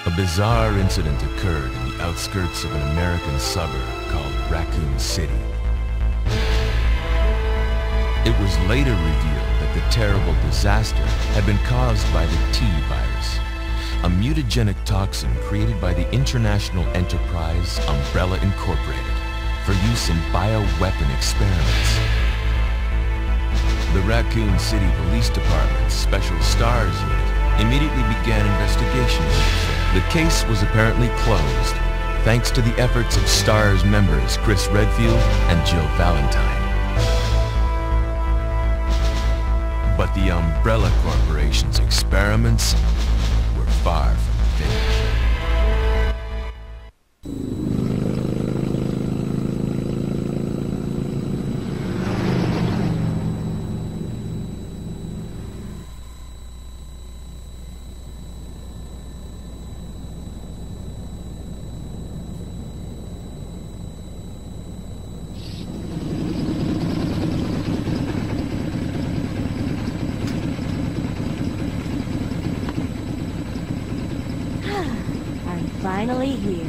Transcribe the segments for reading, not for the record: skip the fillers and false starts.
A bizarre incident occurred in the outskirts of an American suburb called Raccoon City. It was later revealed that the terrible disaster had been caused by the T virus, a mutagenic toxin created by the international enterprise Umbrella Incorporated for use in bioweapon experiments. The Raccoon City Police Department's Special STARS unit immediately began investigation into the affair. The case was apparently closed, thanks to the efforts of STARS members Chris Redfield and Jill Valentine. But the Umbrella Corporation's experiments were far from finished. Finally here.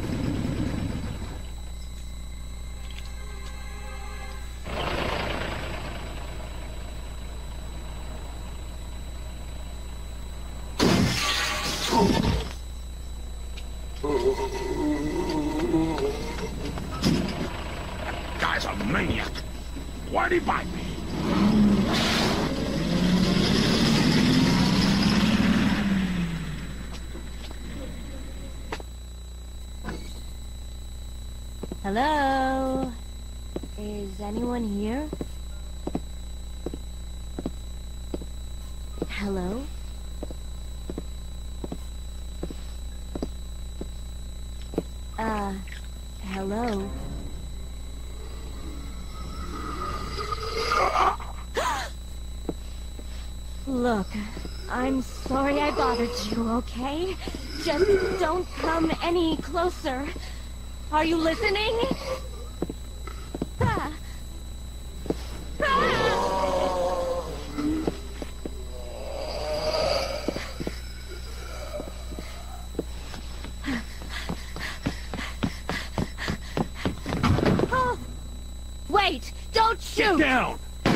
Guy's a maniac. Why'd he bite me? Hello? Is anyone here? Hello? Hello? Look, I'm sorry I bothered you, okay? Just don't come any closer. Are you listening? Ah. Ah. Oh. Wait! Don't shoot! Get down!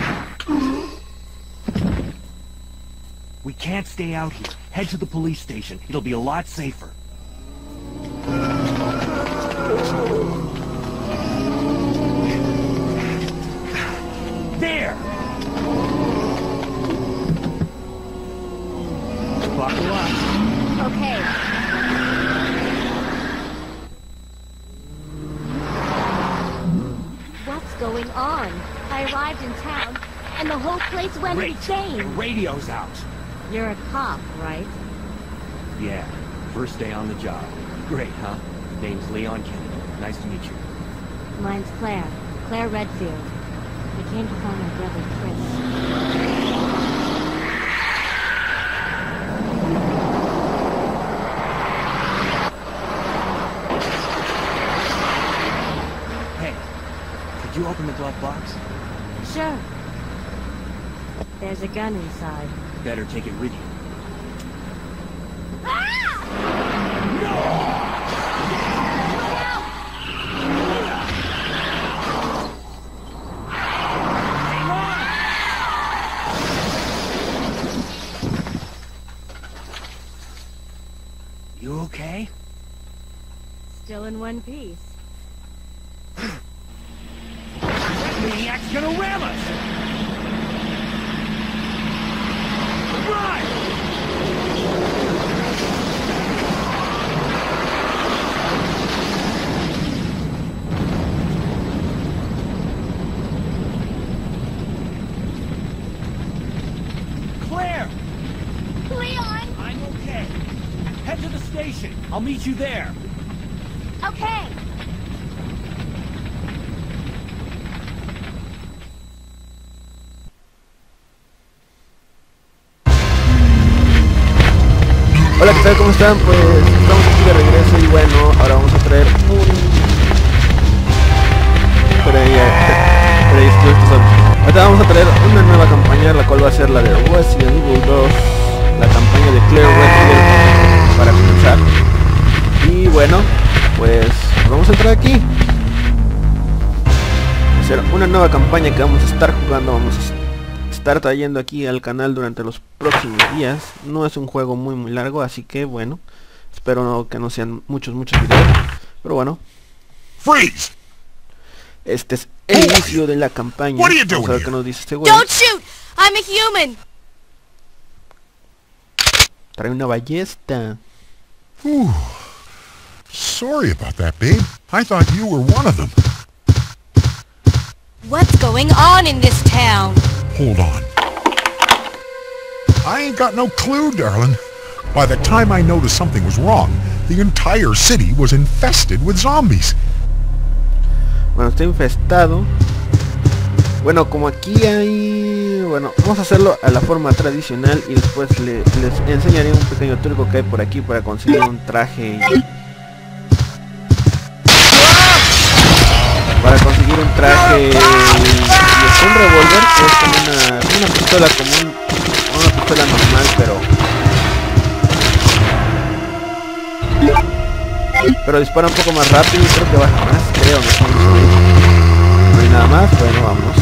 We can't stay out here. Head to the police station. It'll be a lot safer. There! Buckle up. Okay. What's going on? I arrived in town, and the whole place went Great. insane. The radio's out. You're a cop, right? Yeah, first day on the job. Great, huh? Name's Leon Kennedy. Nice to meet you. Mine's Claire. Claire Redfield. I came to find my brother, Chris. Hey, could you open the glove box? Sure. There's a gun inside. Better take it with you. You okay? Still in one piece. That maniac's gonna ram us! Run! Claire! Leon! I'm okay. Head to the station. I'll meet you there. Okay! Hola, ¿qué tal? ¿Cómo están? Pues estamos aquí de regreso y bueno, ahora vamos a traer un... Ahorita vamos a traer una nueva campaña, la cual va a ser la de Resident Evil 2, la campaña de Claire Redfield. para comenzar. Y bueno, pues vamos a entrar aquí. Va a ser una nueva campaña que vamos a estar jugando. Vamos a estar trayendo aquí al canal durante los próximos días. No es un juego muy largo, así que bueno, espero que no sean muchos videos. Pero bueno, Freeze! este es el inicio de la campaña. What are you Vamos a ver doing qué nos dice este güey. Don't shoot! I'm a human! Trae una ballesta. Whew. Sorry about that, babe. I thought you were one of them. What's going on in this town? Hold on. I ain't got no clue, darling. By the time I noticed something was wrong, the entire city was infested with zombies. Bueno, está infestado. Bueno, como aquí hay... Bueno, vamos a hacerlo a la forma tradicional y después les enseñaré un pequeño truco que hay por aquí para conseguir un traje. Para conseguir un traje y un revólver, que es como una pistola común, una pistola normal, pero dispara un poco más rápido y creo que baja más, creo, no hay nada más. Bueno, vamos.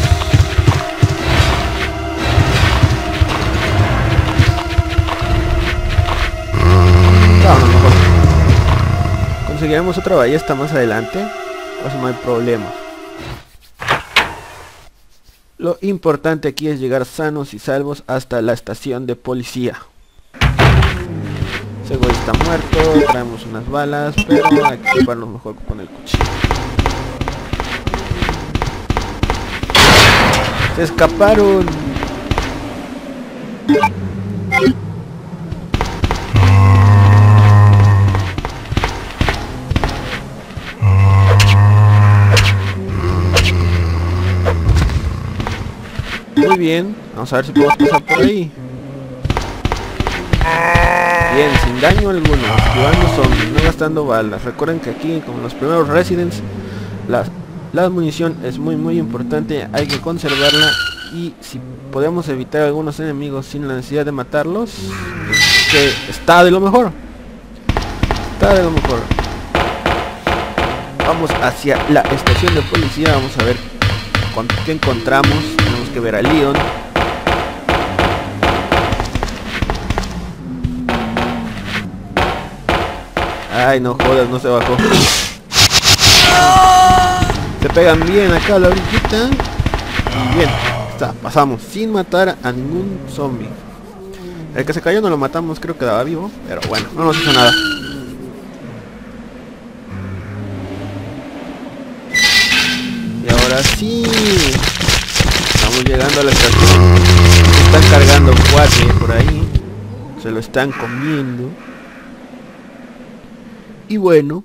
Vámonos mejor. Conseguiremos otra ballesta más adelante, pues no hay problema. Lo importante aquí es llegar sanos y salvos hasta la estación de policía. Ese güey está muerto, traemos unas balas, pero hay que equiparnos mejor con el cuchillo. ¡Se escaparon! Muy bien, vamos a ver si podemos pasar por ahí. Bien, sin daño alguno, esquivando zombies, no gastando balas. Recuerden que aquí, como los primeros Residents, la munición es muy importante, hay que conservarla. Y si podemos evitar algunos enemigos sin la necesidad de matarlos, que está de lo mejor. Está de lo mejor. Vamos hacia la estación de policía, vamos a ver qué encontramos. Tenemos que ver a Leon. Ay, no jodas, no se bajó. Se pegan bien acá a la orillita. Bien, está, pasamos sin matar a ningún zombie. El que se cayó no lo matamos, creo que estaba vivo, pero bueno, no nos hizo nada. Y ahora sí, estamos llegando a la estación. Están cargando cuate por ahí, se lo están comiendo. Y bueno,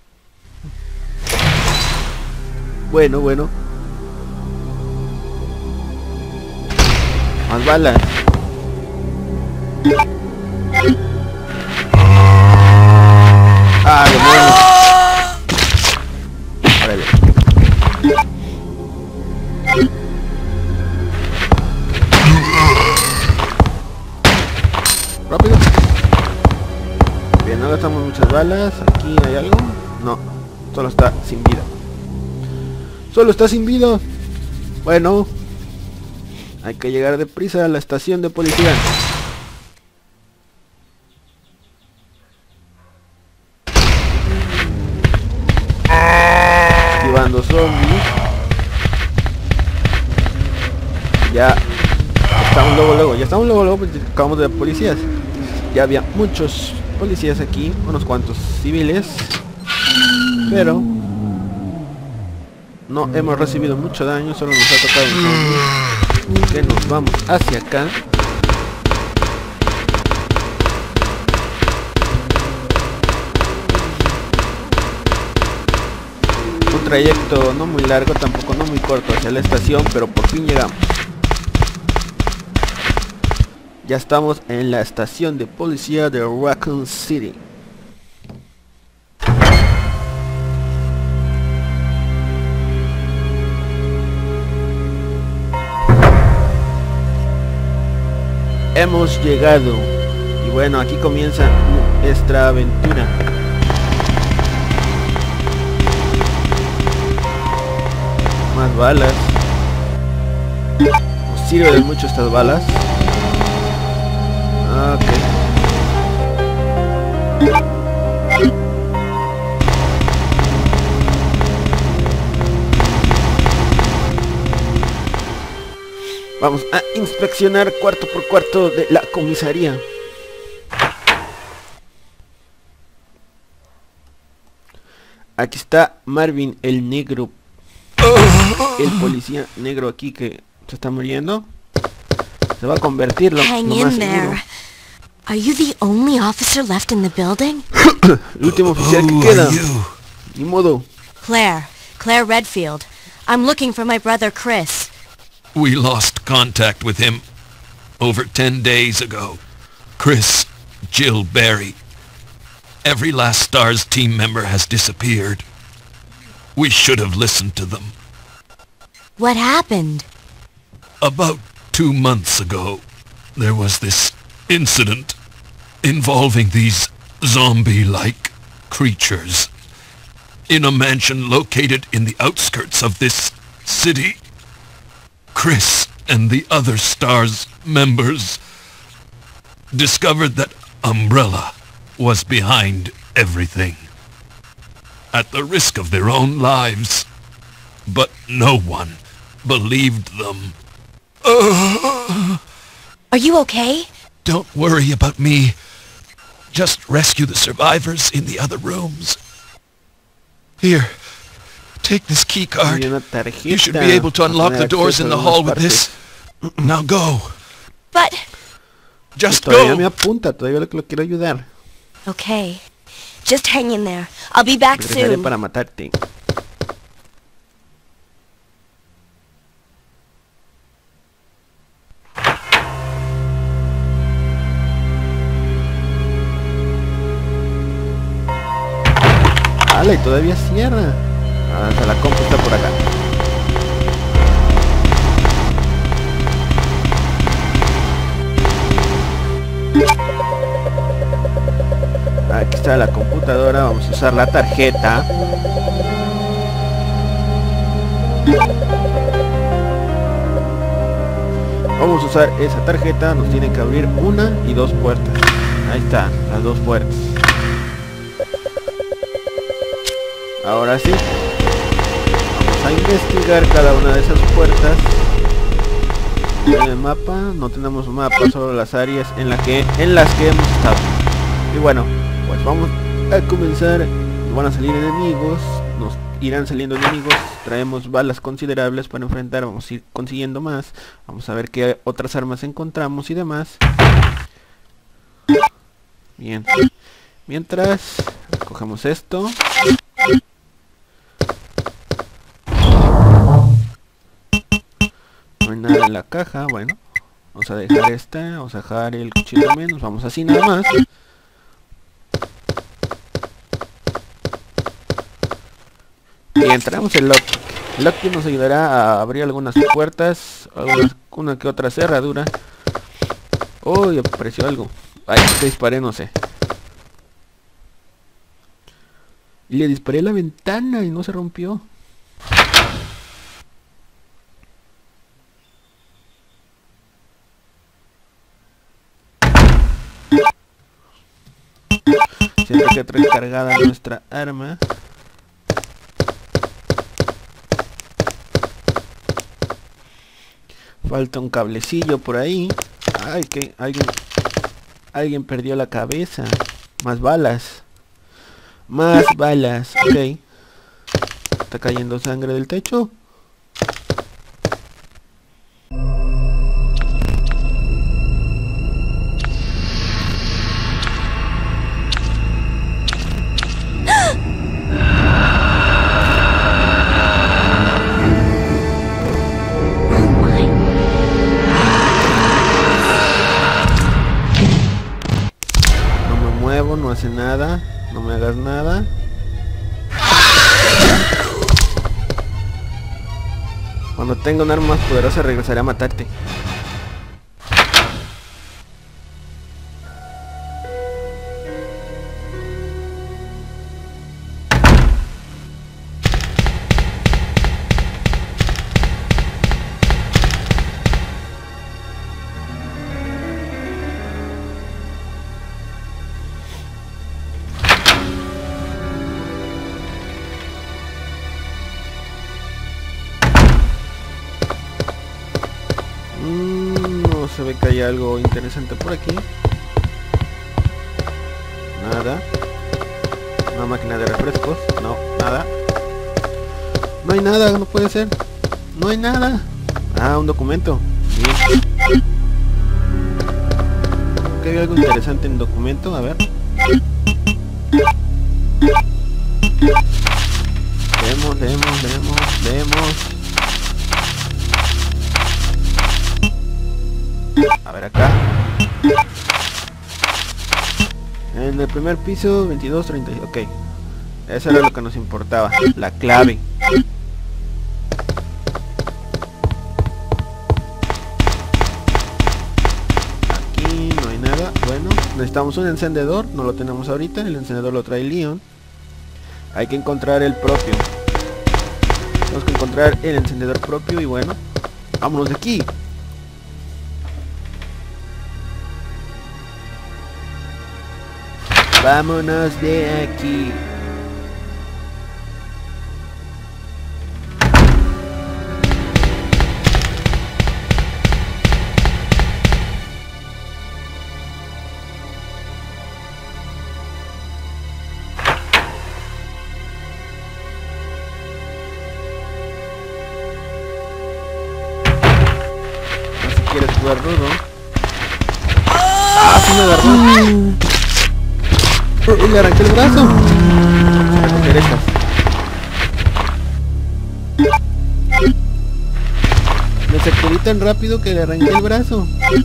más balas. Ah, demonios. Órale. Rápido. Bien, no gastamos muchas balas. Aquí hay algo. No, solo está sin vida. Solo está sin vida. Bueno, hay que llegar deprisa a la estación de policía. Esquivando zombies. Ya estamos luego, pues acabamos de policías. Ya había muchos policías aquí, unos cuantos civiles, pero no hemos recibido mucho daño, solo nos ha tocado un zombie. Que nos vamos hacia acá. Un trayecto no muy largo, tampoco no muy corto hacia la estación, pero por fin llegamos. Ya estamos en la estación de policía de Raccoon City. Hemos llegado. Y bueno, aquí comienza esta aventura. Más balas. Nos sirven mucho estas balas. Ok. Vamos a inspeccionar cuarto por cuarto de la comisaría. Aquí está Marvin, el negro. El policía negro aquí que se está muriendo. Se va a convertir lo más seguro. Are you the only officer left in the building? El último oficial que queda. Ni modo. Claire Redfield. I'm looking for my brother Chris. We lost contact with him over 10 days ago. Chris, Jill Barry. Every last STARS team member has disappeared. We should have listened to them. What happened? About 2 months ago, there was this incident involving these zombie-like creatures in a mansion located in the outskirts of this city. Chris and the other STARS members discovered that Umbrella was behind everything, at the risk of their own lives. But no one believed them. Are you okay? Don't worry about me. Just rescue the survivors in the other rooms. Here, take this key card. You should be able to unlock the doors in the hall with this. Now go. But... Just Todavía go. me apunta, todavía lo quiero ayudar. Okay. Just hang in there. I'll be back Regresaré soon. para matarte. ¡Hala! Y todavía cierra. Hasta la compu está por acá. Aquí está la computadora. Vamos a usar la tarjeta. Vamos a usar esa tarjeta. Nos tienen que abrir una y dos puertas. Ahí está, las dos puertas. Ahora sí, vamos a investigar cada una de esas puertas. En el mapa no tenemos mapa, solo las áreas en las que hemos estado. Y bueno, pues vamos a comenzar. Nos van a salir enemigos, nos irán saliendo enemigos. Traemos balas considerables para enfrentar, vamos a ir consiguiendo más. Vamos a ver qué otras armas encontramos y demás. Bien, mientras cogemos esto. No hay nada en la caja. Bueno, vamos a dejar esta, vamos a dejar el cuchillo también. Nos vamos así nada más. Bien, traemos el lock. El lock nos ayudará a abrir algunas puertas, una que otra cerradura. Uy, apareció algo. Ay, te disparé, no sé. Y le disparé a la ventana y no se rompió. Siempre que trae cargada nuestra arma. Falta un cablecillo por ahí. Ay, que alguien perdió la cabeza. Más balas. Más balas. Ok. Está cayendo sangre del techo. No hace nada, no me hagas nada. Cuando tenga un arma más poderosa regresaré a matarte. se ve que hay algo interesante por aquí. Nada. Una máquina de refrescos. No, nada. No hay nada, no puede ser. No hay nada. Ah, un documento. Bien. ¿Que hay algo interesante en documento? A ver. Leemos. A ver acá. En el primer piso, 22:30. Ok. Eso era lo que nos importaba. La clave. Aquí no hay nada. Bueno, necesitamos un encendedor. No lo tenemos ahorita. El encendedor lo trae Leon. Hay que encontrar el propio. Tenemos que encontrar el encendedor propio y bueno, vámonos de aquí. Vámonos de aquí. ¿Quieres jugar rudo? ¡Ah, sí me agarró! Y le arranqué el brazo. Recoger estas. Me sacudí tan rápido que le arranqué el brazo.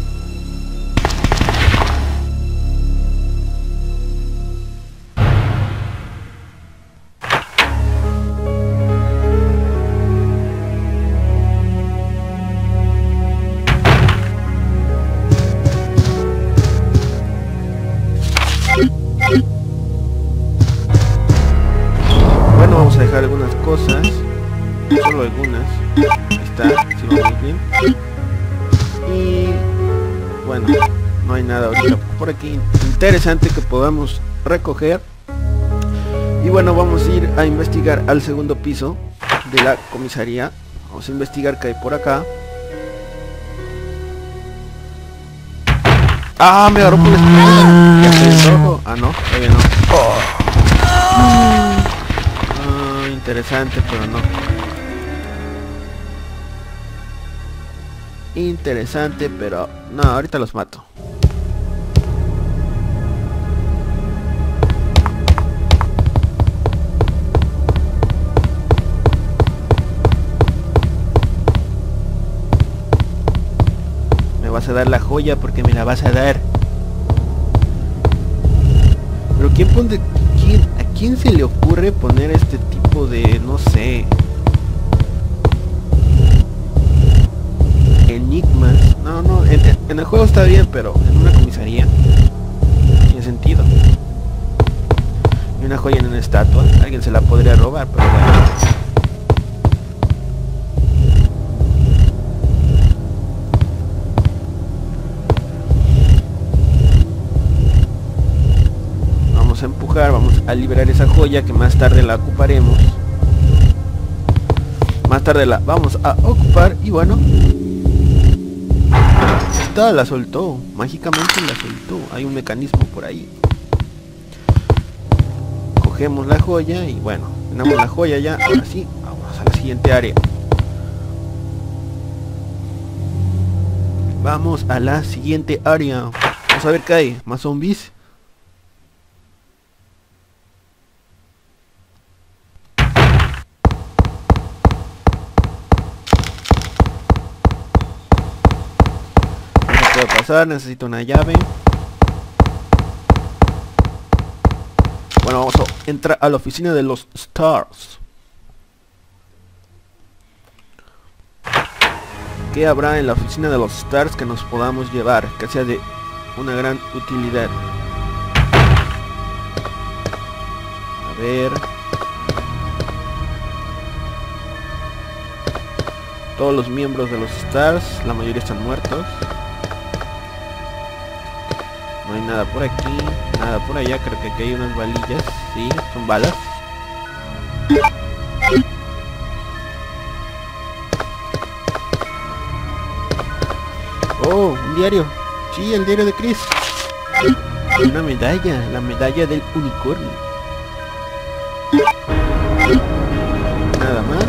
Bueno, vamos a dejar algunas cosas. Solo algunas. Ahí está, si vamos bien. Y bueno, no hay nada ahorita por aquí interesante que podamos recoger. Y bueno, vamos a ir a investigar al segundo piso de la comisaría. Vamos a investigar qué hay por acá. Ah, me agarró por la espalda. ¿Ya estoy en rojo? Ah, no, todavía no. Interesante, pero no. Interesante, pero no, ahorita los mato. Me vas a dar la joya porque me la vas a dar. Pero ¿quién pone? ¿A quién se le ocurre poner este tipo de, no sé, enigmas? No, en el juego está bien, pero en una comisaría tiene sentido. Y una joya en una estatua, alguien se la podría robar, pero bueno. Vamos a empujar, vamos a liberar esa joya que más tarde la ocuparemos. Más tarde la vamos a ocupar y bueno. Esta la soltó, mágicamente la soltó. Hay un mecanismo por ahí. Cogemos la joya y bueno, tenemos la joya ya. Ahora sí, vamos a la siguiente área. Vamos a la siguiente área. Vamos a ver qué hay. Más zombies. No puedo pasar, necesito una llave. Bueno, vamos a entrar a la oficina de los Stars. ¿Qué habrá en la oficina de los Stars que nos podamos llevar? Que sea de una gran utilidad. A ver. Todos los miembros de los Stars, la mayoría están muertos. No hay nada por aquí, nada por allá. Creo que aquí hay unas balillas. Sí, son balas. Oh, diario. Sí, el diario de Chris. Una medalla, la medalla del unicornio. Nada más.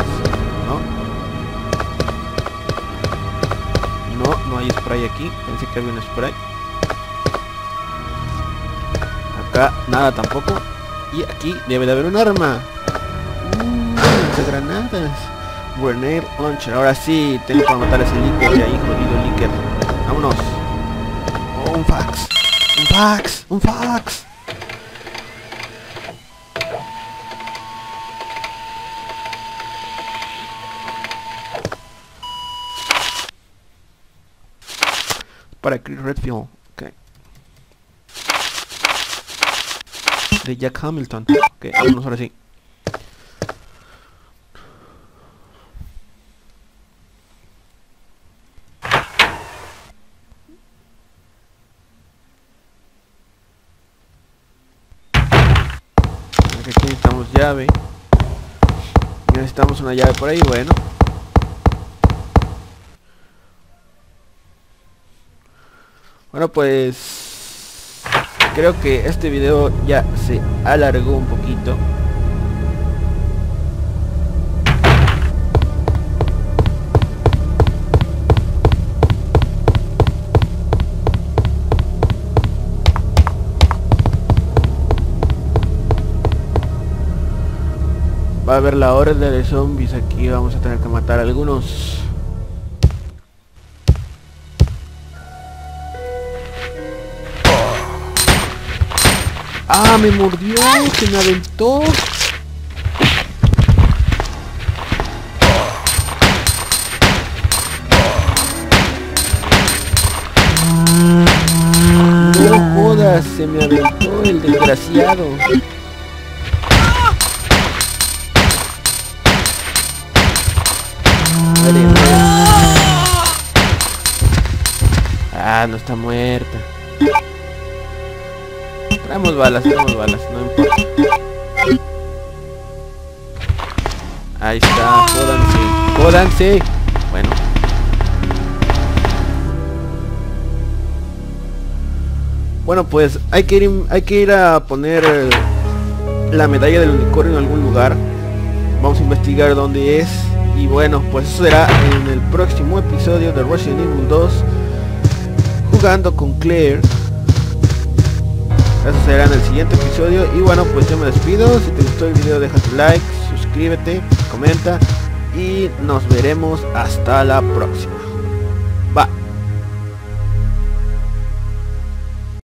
No hay spray aquí. Pensé que había un spray. Acá nada tampoco. Y aquí debe de haber un arma. Granadas. Grenade launcher. Ahora sí, tengo para matar a ese Licker de ahí, jodido Licker. Vámonos. Oh, un fax. Un fax. Un fax. Para Chris Redfield. Ok. De Jack Hamilton. Ok, vámonos ahora sí. Aquí necesitamos llave. Necesitamos una llave por ahí, bueno. Bueno, pues creo que este video ya se alargó un poquito. Va a haber la horda de zombies aquí, vamos a tener que matar a algunos. ¡Ah, me mordió! ¡Se me aventó! ¡No jodas! Se me aventó el desgraciado. Ah, no está muerta. Traemos balas, no importa. Ahí está, jódanse. Bueno. Bueno, pues hay que ir a poner la medalla del unicornio en algún lugar. Vamos a investigar dónde es. Y bueno, pues eso será en el próximo episodio de Resident Evil 2, jugando con Claire. Eso será en el siguiente episodio. Y bueno, pues yo me despido. Si te gustó el video, deja tu like, suscríbete, comenta y nos veremos hasta la próxima.